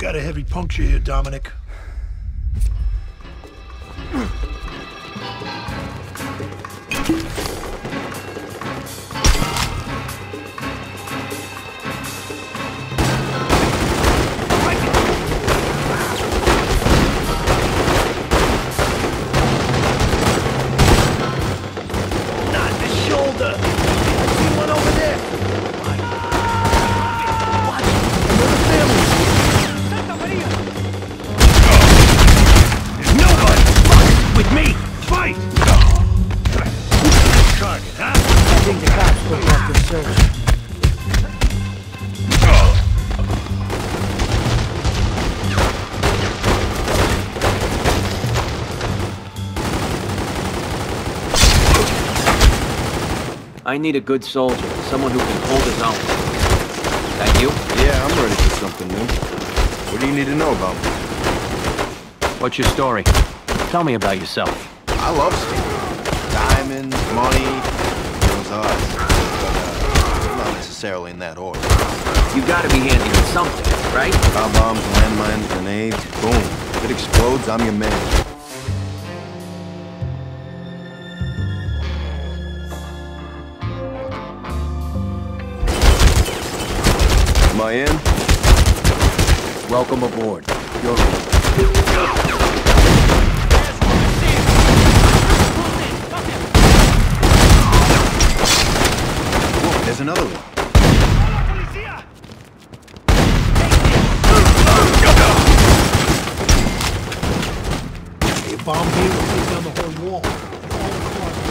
Got a heavy puncture here, Dominic. I need a good soldier, someone who can hold his own. That you? Yeah, I'm ready for something new. What do you need to know about me? What's your story? Tell me about yourself. I love stealing. Diamonds, money, those odds. But not necessarily in that order. You gotta be handy with something, right? Car bombs, landmines, grenades, boom. If it explodes, I'm your man. Am I in? Welcome aboard. You're Whoa, there's another one.